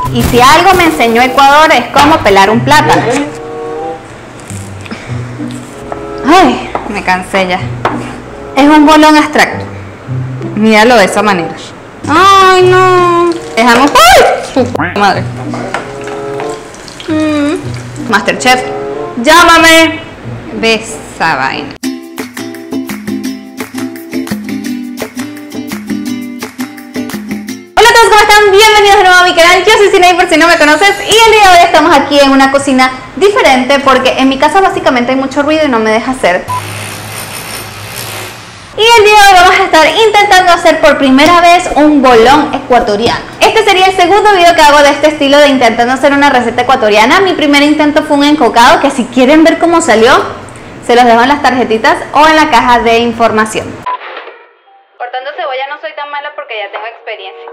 Y si algo me enseñó Ecuador es cómo pelar un plátano. Ay, me cansé ya. Es un bolón abstracto. Míralo de esa manera. Ay, no. Dejamos... ¡Ay! Madre. Masterchef, llámame. Ves esa vaina. Hola a todos, ¿cómo están? Bienvenidos de nuevo a mi canal. Yo soy Sinaí, por si no me conoces. Y el día de hoy estamos aquí en una cocina diferente porque en mi casa básicamente hay mucho ruido y no me deja hacer. Y el día de hoy vamos a estar intentando hacer por primera vez un bolón ecuatoriano. Este sería el segundo video que hago de este estilo de intentando hacer una receta ecuatoriana. Mi primer intento fue un encocado, que si quieren ver cómo salió, se los dejo en las tarjetitas o en la caja de información. Cortando cebolla no soy tan mala porque ya tengo experiencia.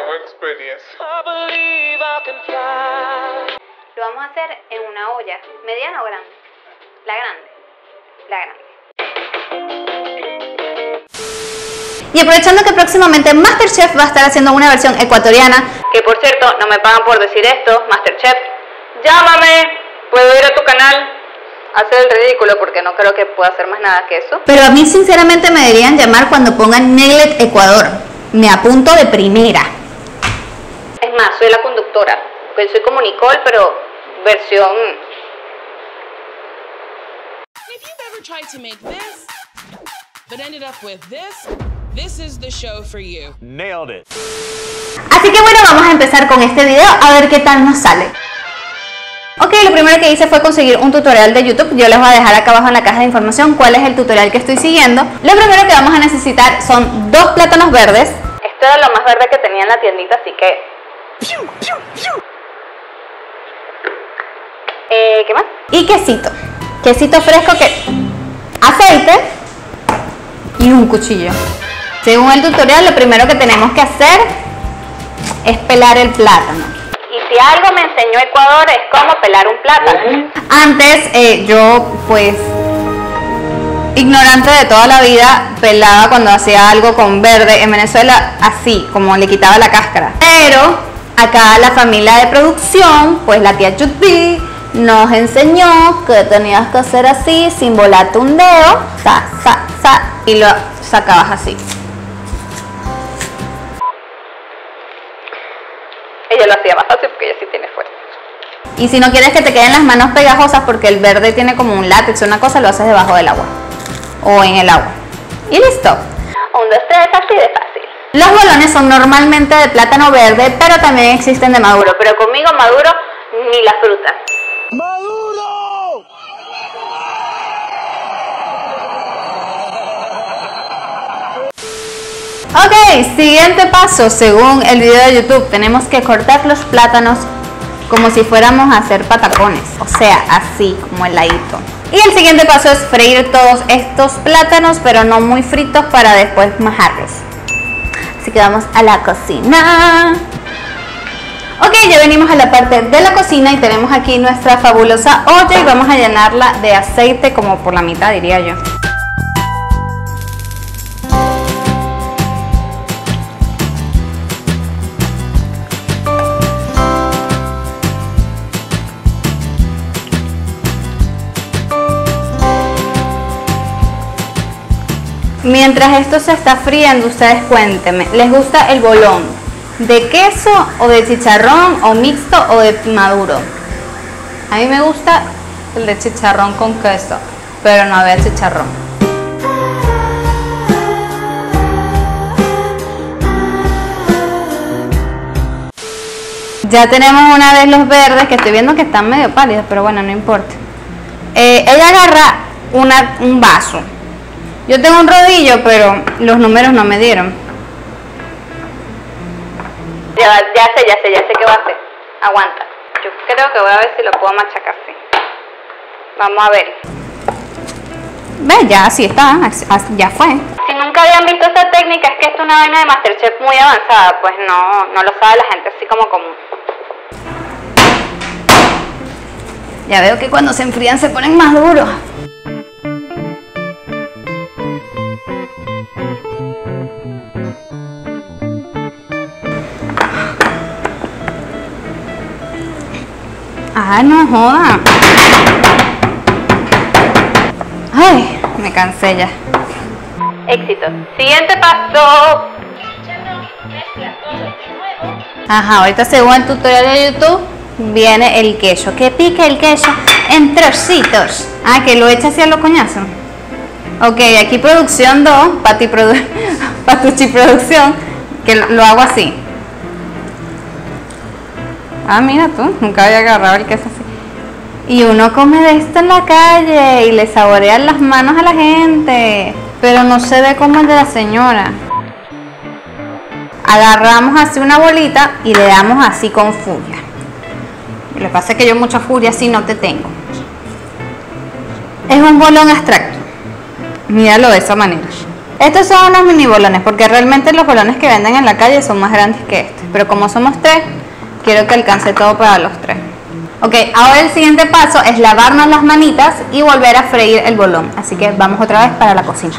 Lo vamos a hacer en una olla, mediana o grande. La grande. Y aprovechando que próximamente Masterchef va a estar haciendo una versión ecuatoriana, que por cierto, no me pagan por decir esto, Masterchef, llámame, puedo ir a tu canal, hacer el ridículo porque no creo que pueda hacer más nada que eso. Pero a mí sinceramente me deberían llamar cuando pongan Neglet Ecuador, me apunto de primera. Es más, soy la conductora, porque soy como Nicole, pero versión... If you've ever tried to make this, but ended up with this is the show for you. Nailed it. Así que bueno, vamos a empezar con este video a ver qué tal nos sale. Ok, lo primero que hice fue conseguir un tutorial de YouTube. Yo les voy a dejar acá abajo en la caja de información cuál es el tutorial que estoy siguiendo. Lo primero que vamos a necesitar son 2 plátanos verdes. Esto era lo más verde que tenía en la tiendita, así que... ¿Qué más? Y quesito. Quesito fresco, aceite y un cuchillo. Según el tutorial, lo primero que tenemos que hacer es pelar el plátano. Y si algo me enseñó Ecuador es cómo pelar un plátano. Antes yo pues ignorante de toda la vida pelaba cuando hacía algo con verde en Venezuela así, como le quitaba la cáscara. Pero acá la familia de producción, pues la tía Chutbi, nos enseñó que tenías que hacer así, sin volarte un dedo, y lo sacabas así. Ella lo hacía más fácil porque ella sí tiene fuerza. Y si no quieres que te queden las manos pegajosas porque el verde tiene como un látex o una cosa, lo haces debajo del agua o en el agua. Y listo. 1, 2, 3, así de fácil. Los bolones son normalmente de plátano verde, pero también existen de maduro. Pero conmigo maduro ni la fruta. ¡Maduro! Ok, siguiente paso, según el video de YouTube, tenemos que cortar los plátanos como si fuéramos a hacer patacones, o sea, así, como heladito. Y el siguiente paso es freír todos estos plátanos, pero no muy fritos para después majarlos. Así que vamos a la cocina. Ok, ya venimos a la parte de la cocina y tenemos aquí nuestra fabulosa olla y vamos a llenarla de aceite como por la mitad, diría yo. Mientras esto se está friendo, ustedes cuéntenme, ¿les gusta el bolón de queso o de chicharrón o mixto o de maduro? A mí me gusta el de chicharrón con queso, pero no había chicharrón. Ya tenemos una vez los verdes, que estoy viendo que están medio pálidos, pero bueno, no importa. Ella agarra un vaso. Yo tengo un rodillo, pero los números no me dieron. Ya sé qué va a hacer. Aguanta. Yo creo que voy a ver si lo puedo machacar así. Vamos a ver. Ve, ya así está, ya fue. Si nunca habían visto esta técnica, es que esto es una vaina de Masterchef muy avanzada. Pues no lo sabe la gente así como común. Ya veo que cuando se enfrían se ponen más duros. Ah, no joda. Ay, me cansé ya. Éxito. Siguiente paso. Ajá, ahorita según el tutorial de YouTube viene el queso. Que pique el queso en trocitos. Ah, que lo echa hacia los coñazos. Ok, aquí producción 2, Patuchi Producción, que lo hago así. Ah, mira tú, nunca había agarrado el queso así. Y uno come de esto en la calle y le saborean las manos a la gente, pero no se ve como el de la señora. Agarramos así una bolita y le damos así con furia. Lo que pasa es que yo mucha furia así no te tengo. Es un bolón abstracto. Míralo de esa manera. Estos son unos mini bolones, porque realmente los bolones que venden en la calle son más grandes que este. Pero como somos 3, quiero que alcance todo para los 3. Ok, ahora el siguiente paso es lavarnos las manitas y volver a freír el bolón. Así que vamos otra vez para la cocina.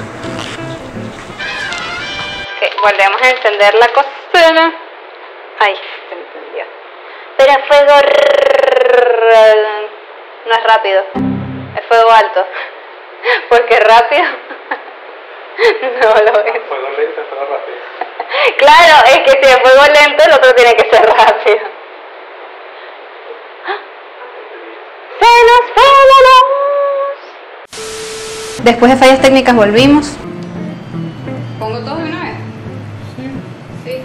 Ok, volvemos a encender la cocina. Ay, se encendió. Pero a fuego no es rápido, es fuego alto. Porque rápido no lo es. Fuego lento, fuego rápido. Claro, es que si es fuego lento el otro tiene que ser rápido. ¡Se nos fue la luz! Después de fallas técnicas volvimos. ¿Pongo todo de una vez? Sí.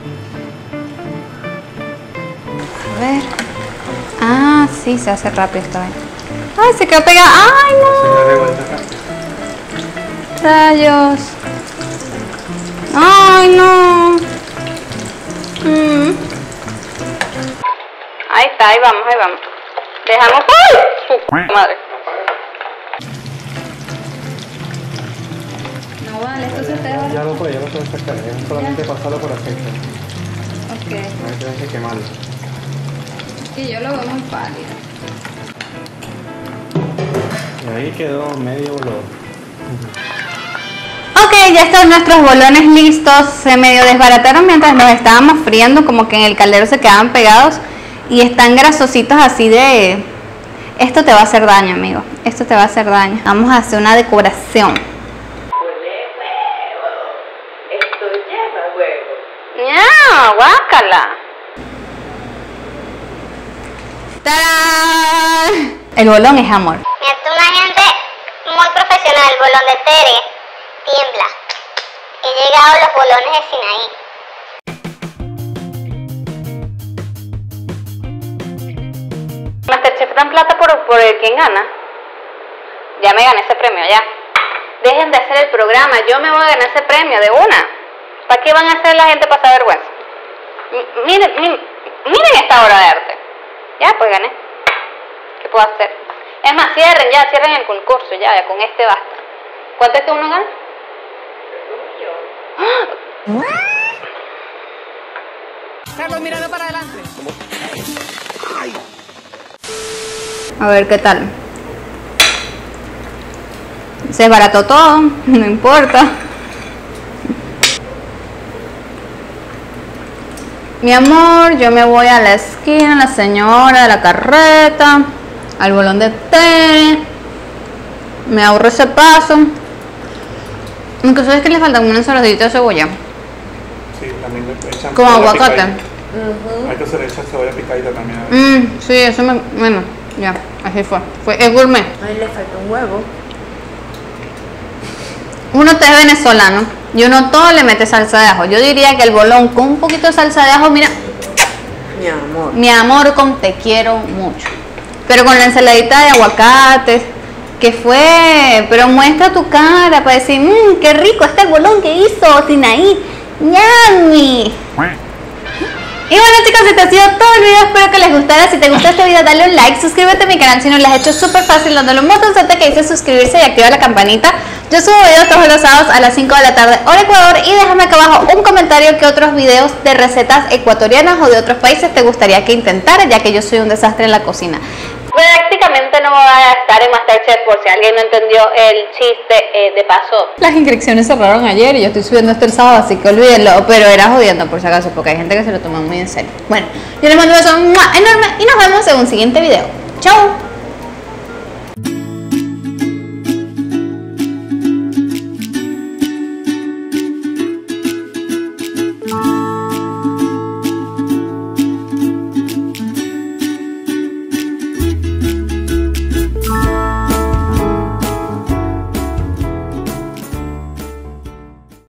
A ver. Ah, sí, se hace rápido esta vez. Ay, se quedó pegada. Ay, no. Rayos. Ay, no. Ahí está, ahí vamos, ahí vamos. Dejamos. ¡Ay! Madre. No vale, esto se te va. Ya lo puedo sacar, es solamente pasarlo por aceite. Ok. No tienes que quemarlo. Y yo lo veo muy pálido. Y ahí quedó medio bolón. Ok, ya están nuestros bolones listos. Se medio desbarataron mientras los estábamos friendo, como que en el caldero se quedaban pegados. Y están grasositos así de... Esto te va a hacer daño, amigo. Esto te va a hacer daño. Vamos a hacer una decoración. Huele huevo. Esto lleva huevo. ¡Ya! ¡Guácala! ¡Tarán! El bolón es amor. Mira, tú una gente muy profesional, el bolón de Tere tiembla. He llegado a los bolones de Sinaí. Masterchef dan plata por el quien gana. Ya me gané ese premio, ya. Dejen de hacer el programa, yo me voy a ganar ese premio de una. ¿Para qué van a hacer la gente pasar vergüenza? Miren esta obra de arte. Ya, pues gané. ¿Qué puedo hacer? Es más, cierren el concurso, ya con este basta. ¿Cuánto es que uno gana? Carlos, mirando para adelante. A ver qué tal. Se desbarató todo, no importa. Mi amor, yo me voy a la esquina, la señora de la carreta, al bolón de té. Me ahorro ese paso. Aunque sabes que le falta una ensaladita de cebolla. Sí, también le echan Con cebolla aguacate. picadita. Hay que se le echa cebolla picadita también. Sí, eso me... Bueno, ya, así fue. Es gourmet. A él le falta un huevo. Uno té venezolano y uno todo le mete salsa de ajo. Yo diría que el bolón con un poquito de salsa de ajo, mira, Mi amor. mi amor con te quiero mucho. Pero con la ensaladita de aguacates, que fue, pero muestra tu cara para decir, qué rico está el bolón que hizo Sinaí. ¡Yummy! Y bueno, chicos, este ha sido todo el video, espero que les gustara. Si te gustó este video, dale un like, suscríbete a mi canal si no lo has hecho, súper fácil, dándole un botoncito que dice suscribirse y activa la campanita. Yo subo videos todos los sábados a las 5 de la tarde, hora Ecuador, y déjame acá abajo un comentario que otros videos de recetas ecuatorianas o de otros países te gustaría que intentara, ya que yo soy un desastre en la cocina. Prácticamente no voy a estar en Masterchef, por si alguien no entendió el chiste de paso. Las inscripciones cerraron ayer y yo estoy subiendo esto el sábado, así que olvídenlo, pero era jodiendo por si acaso, porque hay gente que se lo toma muy en serio. Bueno, yo les mando un beso enorme y nos vemos en un siguiente video. ¡Chao!